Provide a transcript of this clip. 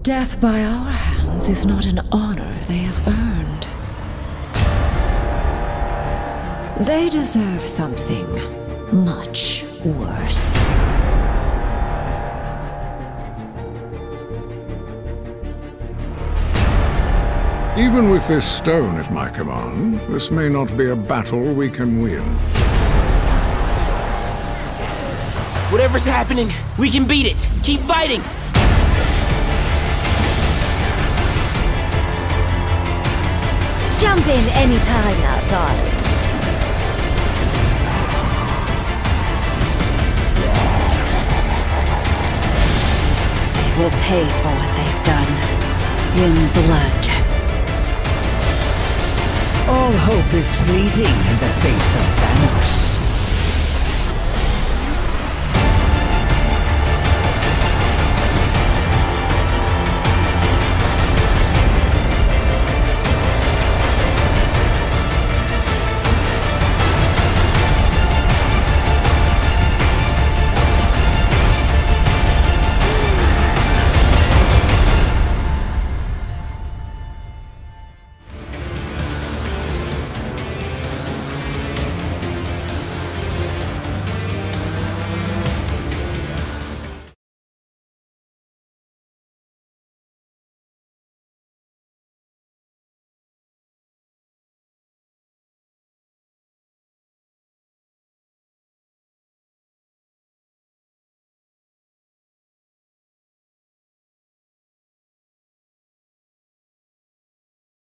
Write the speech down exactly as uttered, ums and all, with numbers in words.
Death by our hands is not an honor they have earned. They deserve something much worse. Even with this stone at my command, this may not be a battle we can win. Whatever's happening, we can beat it! Keep fighting! Jump in anytime now, darlings. They will pay for what they've done. In blood. All hope is fleeting in the face of Thanos.